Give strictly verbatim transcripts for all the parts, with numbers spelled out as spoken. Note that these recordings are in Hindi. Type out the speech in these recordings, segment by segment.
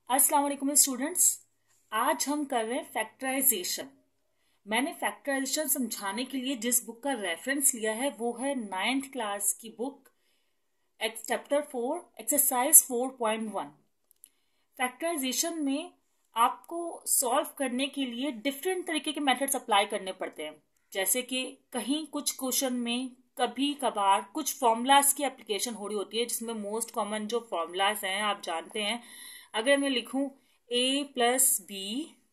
अस्सलाम वालेकुम स्टूडेंट्स। आज हम कर रहे हैं फैक्टराइजेशन। मैंने फैक्टराइजेशन समझाने के लिए जिस बुक का रेफरेंस लिया है वो है नाइन्थ क्लास की book chapter four exercise four point one. Factorization में आपको सॉल्व करने के लिए डिफरेंट तरीके के मेथड्स अप्लाई करने पड़ते हैं। जैसे कि कहीं कुछ क्वेश्चन में कभी कभार कुछ फॉर्मूलाज की एप्लीकेशन हो रही होती है, जिसमें मोस्ट कॉमन जो फॉर्मूलाज हैं आप जानते हैं। अगर मैं लिखूं a plus B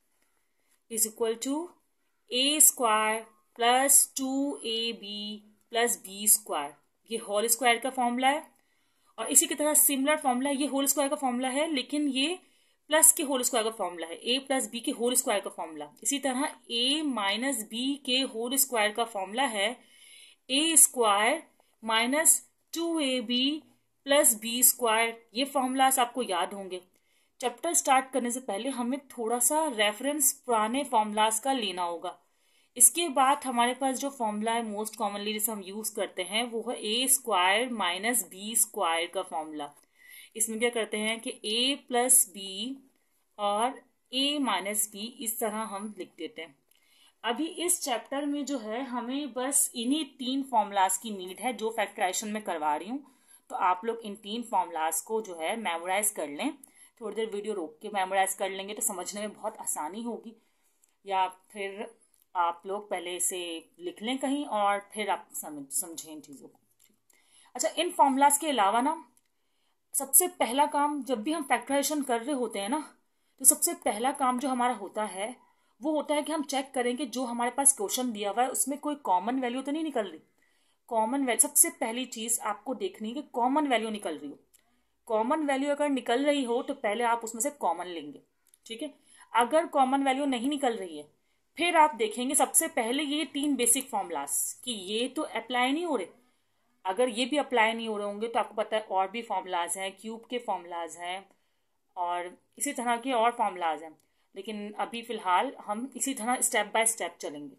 is equal to A square plus two A B plus B square, ये होल स्क्वायर का फॉर्मूला है। और इसी की तरह सिमिलर फॉर्मूला, ये होल स्क्वायर का फॉर्मूला है लेकिन ये प्लस के होल स्क्वायर का फॉर्मूला है, a प्लस बी के होल स्क्वायर का फॉर्मूला। इसी तरह a माइनस बी के होल स्क्वायर का फॉर्मूला है A square minus two A B plus B square. ये फॉर्मूलाज आपको याद होंगे। चैप्टर स्टार्ट करने से पहले हमें थोड़ा सा रेफरेंस पुराने फॉर्मूलाज का लेना होगा। इसके बाद हमारे पास जो फॉर्मूला है मोस्ट कॉमनली जिसे हम यूज करते हैं वो है A square minus B square का फॉर्मूला। इसमें क्या करते हैं कि a प्लस बी और a माइनस बी इस तरह हम लिख देते हैं। अभी इस चैप्टर में जो है हमें बस इन्हीं तीन फॉर्मूलाज की नीड है जो फैक्टराइजेशन में करवा रही हूँ। तो आप लोग इन तीन फॉर्मूलाज को जो है मेमोराइज कर लें। थोड़ी देर वीडियो रोक के मेमोराइज कर लेंगे तो समझने में बहुत आसानी होगी, या फिर आप लोग पहले इसे लिख लें कहीं और फिर आप समझ समझें इन चीज़ों को। अच्छा, इन फॉर्मूलाज के अलावा ना सबसे पहला काम जब भी हम फैक्टराइजेशन कर रहे होते हैं ना, तो सबसे पहला काम जो हमारा होता है वो होता है कि हम चेक करें कि जो हमारे पास क्वेश्चन दिया हुआ है उसमें कोई कॉमन वैल्यू तो नहीं निकल रही। कॉमन वैल्यू सबसे पहली चीज आपको देखनी है कि कॉमन वैल्यू निकल रही हो। कॉमन वैल्यू अगर निकल रही हो तो पहले आप उसमें से कॉमन लेंगे, ठीक है। अगर कॉमन वैल्यू नहीं निकल रही है फिर आप देखेंगे सबसे पहले ये तीन बेसिक फॉर्मूलाज कि ये तो अप्लाई नहीं हो रहे। अगर ये भी अप्लाई नहीं हो रहे होंगे तो आपको पता है और भी फॉर्मूलाज हैं, क्यूब के फॉर्मूलाज हैं और इसी तरह के और फॉर्मूलाज हैं, लेकिन अभी फिलहाल हम इसी तरह स्टेप बाय स्टेप चलेंगे।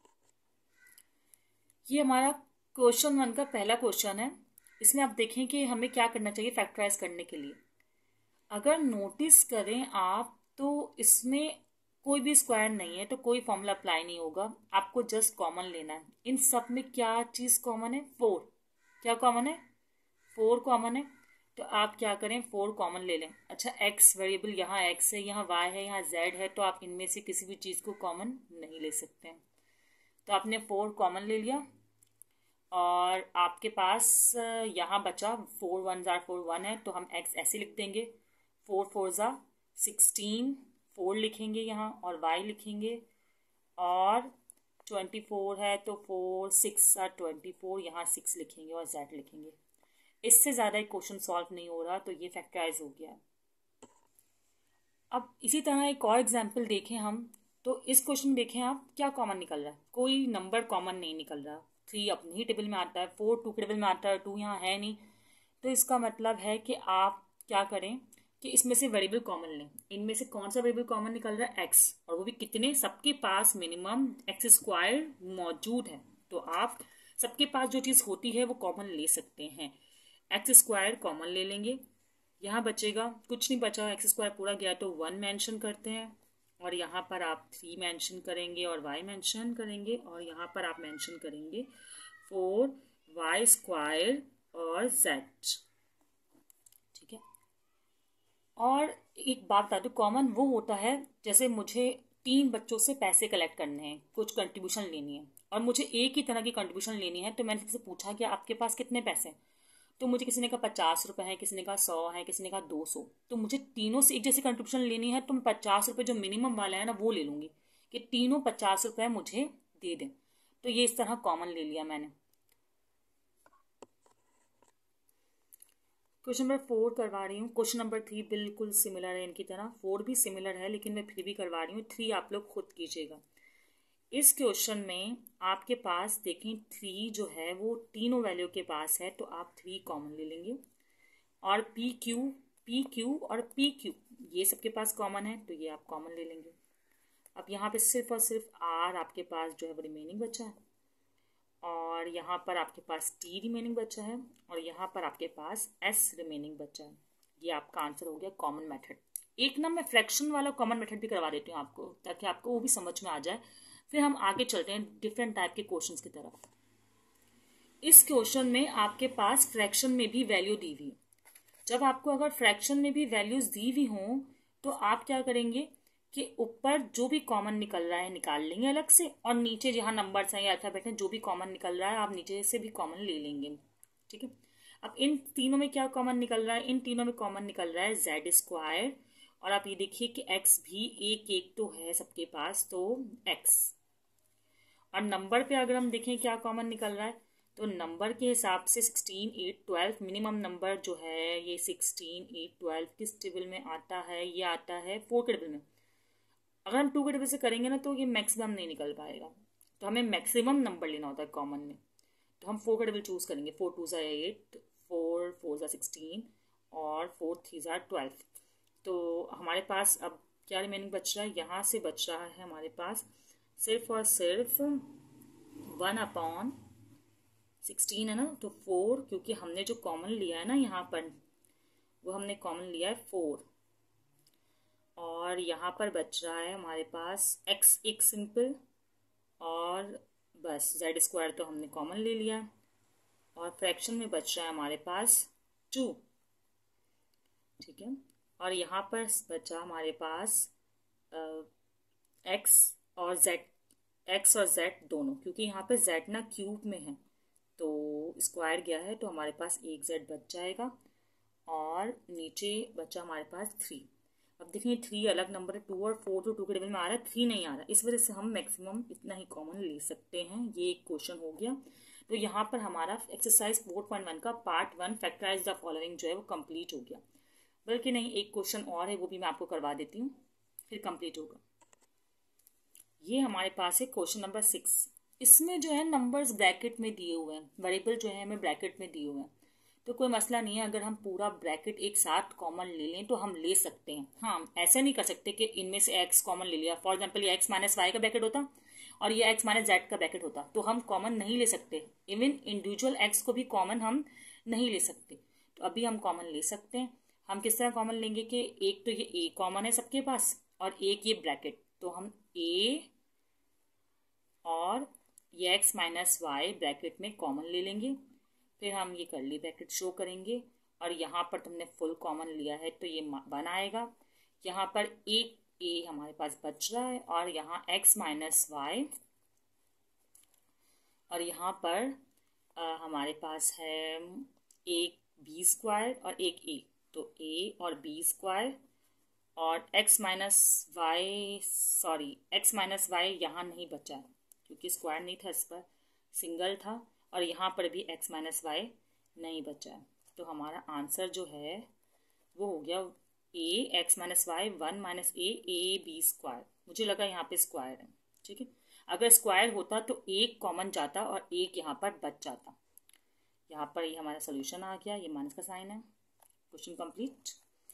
ये हमारा क्वेश्चन वन का पहला क्वेश्चन है। इसमें आप देखें कि हमें क्या करना चाहिए फैक्टराइज करने के लिए। अगर नोटिस करें आप तो इसमें कोई भी स्क्वायर नहीं है तो कोई फॉर्मूला अप्लाई नहीं होगा, आपको जस्ट कॉमन लेना है। इन सब में क्या चीज़ कॉमन है? फोर। क्या कॉमन है? फोर कॉमन है। तो आप क्या करें, फोर कॉमन ले लें। अच्छा, एक्स वेरिएबल यहाँ एक्स है, यहाँ वाई है, यहाँ जेड है, तो आप इनमें से किसी भी चीज़ को कॉमन नहीं ले सकते हैं। तो आपने फोर कॉमन ले लिया और आपके पास यहाँ बचा फोर वन जार फोर वन है तो हम एक्स ऐसे लिख देंगे। फोर फोर ज़ा सिक्सटीन, फोर लिखेंगे यहाँ और वाई लिखेंगे। और ट्वेंटी फोर है तो फोर सिक्स ज़ा ट्वेंटी फोर, यहाँ सिक्स लिखेंगे और जेड लिखेंगे। इससे ज़्यादा एक क्वेश्चन सॉल्व नहीं हो रहा तो ये फैक्टराइज हो गया। अब इसी तरह एक और एग्जाम्पल देखें हम, तो इस क्वेश्चन देखें आप क्या कॉमन निकल रहा है। कोई नंबर कॉमन नहीं निकल रहा। थ्री अपने ही टेबल में आता है, फोर टू के टेबल में आता है, टू यहाँ है नहीं। तो इसका मतलब है कि आप क्या करें कि इसमें से वेरिएबल कॉमन लें। इनमें से कौन सा वेरिएबल कॉमन निकल रहा है? एक्स। और वो भी कितने? सबके पास मिनिमम एक्स स्क्वायर मौजूद है। तो आप सबके पास जो चीज़ होती है वो कॉमन ले सकते हैं। एक्स स्क्वायर कॉमन ले लेंगे। यहाँ बचेगा कुछ नहीं बचा, एक्स स्क्वायर पूरा गया तो वन मेंशन करते हैं और यहाँ पर आप थ्री मेंशन करेंगे और वाई मेंशन करेंगे और यहाँ पर आप मेंशन करेंगे फोर वाई स्क्वायर और जेड, ठीक है। और एक बात बता दूं, कॉमन वो होता है जैसे मुझे तीन बच्चों से पैसे कलेक्ट करने हैं, कुछ कंट्रीब्यूशन लेनी है और मुझे एक ही तरह की कंट्रीब्यूशन लेनी है। तो मैंने सबसे पूछा कि आपके पास कितने पैसे हैं, तो मुझे किसी ने कहा पचास रुपए है, किसी ने कहा सौ है, किसी ने कहा दो सौ। तो मुझे तीनों से एक जैसी कंट्रीब्यूशन लेनी है तो मैं पचास रुपए जो मिनिमम वाला है ना वो ले लूंगी कि तीनों पचास रुपए मुझे दे दें। तो ये इस तरह कॉमन ले लिया मैंने। क्वेश्चन नंबर फोर करवा रही हूँ। क्वेश्चन नंबर थ्री बिल्कुल सिमिलर है इनकी तरह, फोर भी सिमिलर है लेकिन मैं फिर भी करवा रही हूँ। थ्री आप लोग खुद कीजिएगा। इस क्वेश्चन में आपके पास देखें थ्री जो है वो तीनों वैल्यू के पास है तो आप थ्री कॉमन ले लेंगे। और पी क्यू पी क्यू और पी क्यू ये सबके पास कॉमन है तो ये आप कॉमन ले लेंगे। अब यहाँ पे सिर्फ और सिर्फ आर आपके पास जो है वो रिमेनिंग बचा है और यहाँ पर आपके पास टी रिमेनिंग बचा है और यहाँ पर आपके पास एस रिमेनिंग बचा है। ये आपका आंसर हो गया कॉमन मेथड। एक ना मैं फ्रैक्शन वाला कॉमन मेथड भी करवा देती हूँ आपको, ताकि आपको वो भी समझ में आ जाए। फिर हम आगे चलते हैं डिफरेंट टाइप के क्वेश्चंस की तरफ। इस क्वेश्चन में आपके पास फ्रैक्शन में भी वैल्यू दी हुई है। जब आपको अगर फ्रैक्शन में भी वैल्यूज दी हुई हों तो आप क्या करेंगे कि ऊपर जो भी कॉमन निकल रहा है निकाल लेंगे अलग से, और नीचे जहाँ नंबर्स हैं या अल्फाबेट हैं जो भी कॉमन निकल रहा है आप नीचे से भी कॉमन ले लेंगे। ठीक है, अब इन तीनों में क्या कॉमन निकल रहा है? इन तीनों में कॉमन निकल रहा है जेड स्क्वायर, और आप ये देखिए कि एक्स भी एक एक तो है सबके पास, तो एक्स। और नंबर पे अगर हम देखें क्या कॉमन निकल रहा है, तो नंबर के हिसाब से sixteen, eight, twelve, minimum number जो है ये सिक्सटीन, एट, ट्वेल्व किस टेबल में आता है? ये आता है फोर के टेबल में। अगर हम टू के टेबल से करेंगे ना तो ये मैक्सिमम नहीं निकल पाएगा, तो हमें मैक्सिमम नंबर लेना होता है कॉमन में। तो हम फोर का टेबल चूज करेंगे। फोर टू ज़ा एट, फोर फोर ज़ा सिक्सटीन, और फोर थ्री ज़ा ट्वेल्व। तो हमारे पास अब क्या रिमेनिंग बच रहा है? यहाँ से बच रहा है हमारे पास सिर्फ और सिर्फ वन अपॉन सिक्सटीन है ना, तो फोर, क्योंकि हमने जो कॉमन लिया है ना यहाँ पर, वो हमने कॉमन लिया है फोर। और यहाँ पर बच रहा है हमारे पास एक्स एक सिंपल, और बस जेड स्क्वायर तो हमने कॉमन ले लिया, और फ्रैक्शन में बच रहा है हमारे पास टू। ठीक है, और यहाँ पर बचा हमारे पास एक्स और जेड, एक्स और जेड दोनों, क्योंकि यहाँ पे जेड ना क्यूब में है तो स्क्वायर गया है, तो हमारे पास एक जेड बच जाएगा, और नीचे बचा हमारे पास थ्री। अब देखिए थ्री अलग नंबर है, टू और फोर तो टू के टेबल में आ रहा है, थ्री नहीं आ रहा, इस वजह से हम मैक्सिमम इतना ही कॉमन ले सकते हैं। ये एक क्वेश्चन हो गया। तो यहाँ पर हमारा एक्सरसाइज फोर पॉइंट वन का part one factorize the following जो है वो कंप्लीट हो गया। बल्कि नहीं, एक क्वेश्चन और है, वो भी मैं आपको करवा देती हूँ, फिर कंप्लीट होगा। ये हमारे पास है क्वेश्चन नंबर सिक्स। इसमें जो है नंबर्स ब्रैकेट में दिए हुए हैं, वेरिएबल जो है हमें ब्रैकेट में दिए हुए हैं, तो कोई मसला नहीं है। अगर हम पूरा ब्रैकेट एक साथ कॉमन ले लें तो हम ले सकते हैं। हाँ, ऐसे नहीं कर सकते कि इनमें से एक्स कॉमन ले लिया। फॉर एग्जाम्पल ये एक्स माइनस वाई का ब्रैकेट होता और ये एक्स माइनस जेड का ब्रैकेट होता, तो हम कॉमन नहीं ले सकते। इवन इंडिविजुअल एक्स को भी कॉमन हम नहीं ले सकते। तो अभी हम कॉमन ले सकते हैं। हम किस तरह कॉमन लेंगे कि एक तो ये ए कॉमन है सबके पास, और एक ये ब्रैकेट, तो हम ए और ये एक्स माइनस वाई ब्रैकेट में कॉमन ले लेंगे। फिर हम ये कर्ली ब्रैकेट शो करेंगे, और यहाँ पर तुमने फुल कॉमन लिया है तो ये वन आएगा। यहाँ पर एक ए हमारे पास बच रहा है, और यहाँ एक्स माइनस वाई, और यहाँ पर आ, हमारे पास है एक बी स्क्वायर और एक ए, तो ए और बी स्क्वायर, और X minus Y, sorry X minus Y यहाँ नहीं बचा है क्योंकि स्क्वायर नहीं था, इस पर सिंगल था, और यहाँ पर भी x माइनस वाई नहीं बचा है। तो हमारा आंसर जो है वो हो गया a X minus Y one minus A A B square. मुझे लगा यहाँ पे स्क्वायर है। ठीक है, अगर स्क्वायर होता तो एक कॉमन जाता और एक यहाँ पर बच जाता। यहाँ पर ये यह हमारा सोल्यूशन आ गया, ये माइनस का साइन है। Question complete.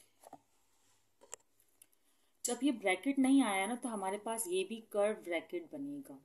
जब ये ब्रैकेट नहीं आया ना तो हमारे पास ये भी कर्व ब्रैकेट बनेगा।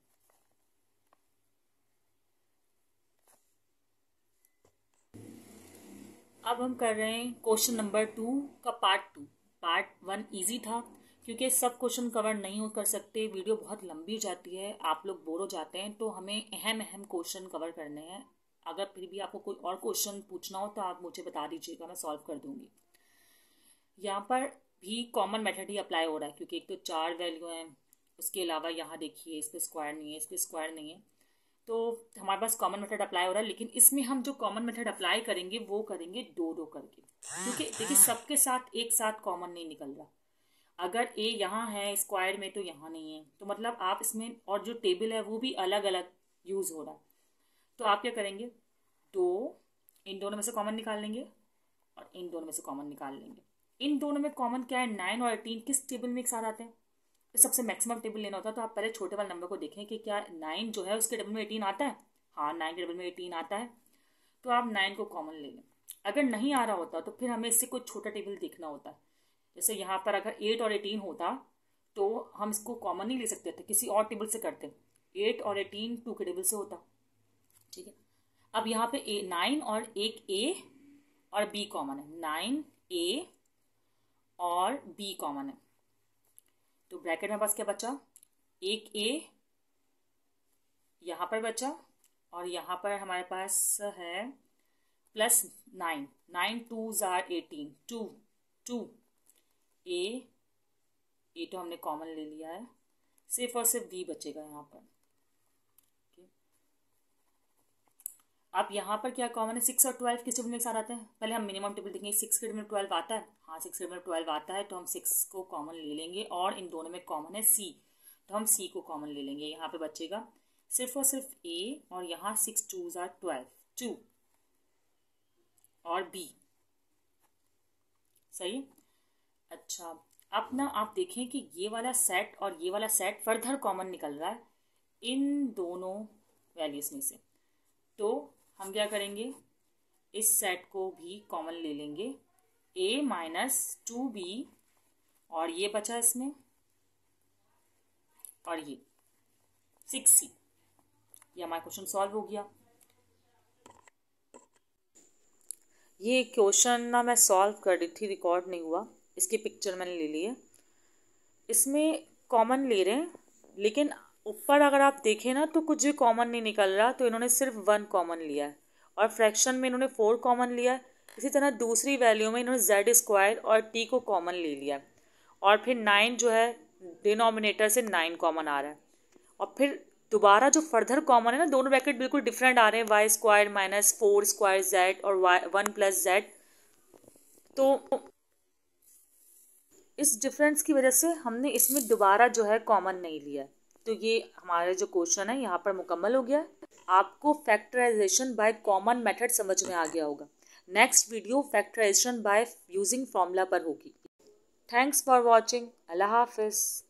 अब हम कर रहे हैं क्वेश्चन नंबर टू का part two. Part one easy था, क्योंकि सब क्वेश्चन कवर नहीं हो कर सकते, वीडियो बहुत लंबी जाती है, आप लोग बोर हो जाते हैं, तो हमें अहम अहम क्वेश्चन कवर करने हैं। अगर फिर भी आपको कोई और क्वेश्चन पूछना हो तो आप मुझे बता दीजिएगा, मैं सॉल्व कर दूंगी। यहाँ पर भी कॉमन मेथड ही अप्लाई हो रहा है, क्योंकि एक तो चार वैल्यू हैं, उसके अलावा यहाँ देखिए इस पर स्क्वायर नहीं है, इस पर स्क्वायर नहीं है, तो हमारे पास कॉमन मेथड अप्लाई हो रहा है। लेकिन इसमें हम जो कॉमन मेथड अप्लाई करेंगे वो करेंगे दो दो करके, क्योंकि देखिए सबके साथ एक साथ कॉमन नहीं निकल रहा। अगर ए यहाँ है स्क्वायर में तो यहाँ नहीं है, तो मतलब आप इसमें, और जो टेबल है वो भी अलग अलग यूज हो रहा है, तो आप क्या करेंगे, दो इन दोनों में से कॉमन निकाल लेंगे और इन दोनों में से कॉमन निकाल लेंगे। इन दोनों में कॉमन क्या है, नाइन और एटीन किस टेबल में एक साथ आते हैं, तो सबसे मैक्सिमम टेबल लेना होता है। तो आप पहले छोटे वाले नंबर को देखें कि क्या नाइन जो है उसके टेबल में एटीन आता है। हाँ, नाइन के टेबल में एटीन आता है, तो आप नाइन को कॉमन ले लें। अगर नहीं आ रहा होता तो फिर हमें इससे कोई छोटा टेबल देखना होता है। जैसे यहाँ पर अगर एट और एटीन होता तो हम इसको कॉमन नहीं ले सकते थे, किसी और टेबल से करते। एट और एटीन टू के टेबल से होता। ठीक है, अब यहाँ पे ए नाइन और एक ए और बी कॉमन है। नाइन ए और बी कॉमन है। तो ब्रैकेट में पास क्या बचा, एक ए यहाँ पर बचा और यहाँ पर हमारे पास है प्लस नाइन, नाइन टू जार eighteen, two two A A तो हमने कॉमन ले लिया है, सिर्फ और सिर्फ बी बचेगा यहाँ पर। अब यहाँ पर क्या कॉमन है, सिक्स और ट्वेल्व किस टेबल में एक साथ आते हैं, पहले हम मिनिमम टेबल देखेंगे। सिक्स के टेबल में ट्वेल्व आता है, हाँ सिक्स के टेबल में ट्वेल्व आता है, तो हम सिक्स को कॉमन ले लेंगे और इन दोनों में कॉमन है सी, तो हम सी को कॉमन ले लेंगे। यहाँ पे बचेगा सिर्फ और सिर्फ ए और यहाँ सिक्स टू जार ट्वेल्व, टू और बी, सही। अच्छा अब ना आप देखें कि ये वाला सेट और ये वाला सेट फर्दर कॉमन निकल रहा है इन दोनों वैल्यूज में से, तो हम क्या करेंगे, इस सेट को भी कॉमन ले लेंगे, a माइनस टू बी और ये बचा इसमें और ये सिक्स सी। ये हमारा क्वेश्चन सॉल्व हो गया। ये क्वेश्चन ना मैं सॉल्व कर रही थी, रिकॉर्ड नहीं हुआ, इसकी पिक्चर मैंने ले ली है। इसमें कॉमन ले रहे हैं, लेकिन ऊपर अगर आप देखें ना तो कुछ भी कॉमन नहीं निकल रहा, तो इन्होंने सिर्फ वन कॉमन लिया है और फ्रैक्शन में इन्होंने फोर कॉमन लिया है। इसी तरह दूसरी वैल्यू में इन्होंने जेड स्क्वायर और टी को कॉमन ले लिया है और फिर नाइन जो है डिनोमिनेटर से नाइन कॉमन आ रहा है और फिर दोबारा जो फर्दर कॉमन है ना, दोनों ब्रैकेट बिल्कुल डिफरेंट आ रहे हैं, Y square minus four square Z और वाई वन प्लस जेड। तो इस डिफरेंस की वजह से हमने इसमें दोबारा जो है कॉमन नहीं लिया। तो ये हमारा जो क्वेश्चन है यहाँ पर मुकम्मल हो गया। आपको फैक्टराइजेशन बाय कॉमन मेथड समझ में आ गया होगा। Next video factorization by using formula पर होगी। Thanks for watching. अल्लाह हाफिज़।